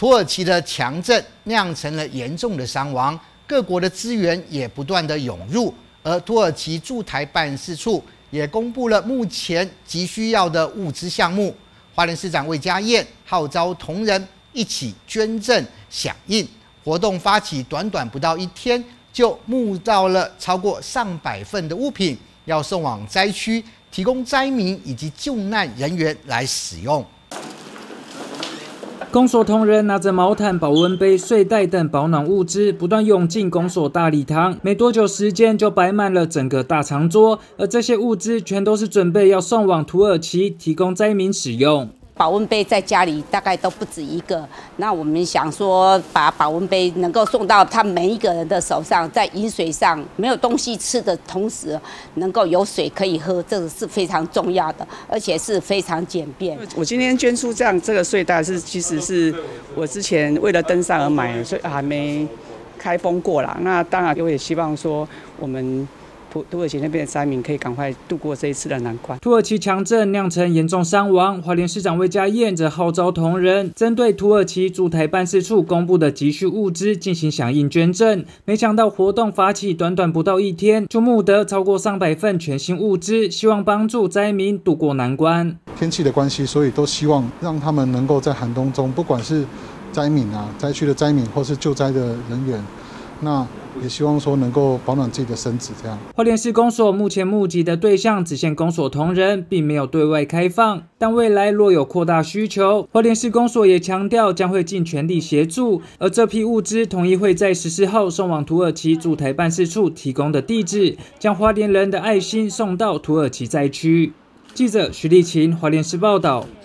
土耳其的强震酿成了严重的伤亡，各国的资源也不断的涌入，而土耳其驻台办事处也公布了目前急需要的物资项目。花莲市长魏家燕号召同仁一起捐赠响应，活动发起短不到1天，就募到了超过上百份的物品，要送往灾区，提供灾民以及救难人员来使用。 公所同仁拿着毛毯、保温杯、睡袋等保暖物资，不断涌进公所大礼堂，没多久时间就摆满了整个大长桌，而这些物资全都是准备要送往土耳其，提供灾民使用。 保温杯在家里大概都不止一个，那我们想说，把保温杯能够送到他每一个人的手上，在饮水上没有东西吃的同时，能够有水可以喝，这个是非常重要的，而且是非常简便。 我今天捐出这个睡袋其实是我之前为了登山而买的，所以还没开封过啦。那当然，我也希望说我们土耳其那边的灾民可以赶快度过这一次的难关。 土耳其强震酿成严重伤亡，花莲市长魏家燕则号召同仁针对土耳其驻台办事处公布的急需物资进行响应捐赠。没想到活动发起短不到1天，就募得超过300份全新物资，希望帮助灾民渡过难关。 天气的关系，所以都希望让他们能够在寒冬中，不管是灾民灾区的灾民或是救灾的人员，那也希望说能够保暖自己的身子。这样， 花莲市公所目前募集的对象只限公所同仁，并没有对外开放。但未来若有扩大需求，花莲市公所也强调将会尽全力协助。而这批物资统一会在14号送往土耳其驻台办事处提供的地址，将花莲人的爱心送到土耳其灾区。记者徐立琴，花莲市报道。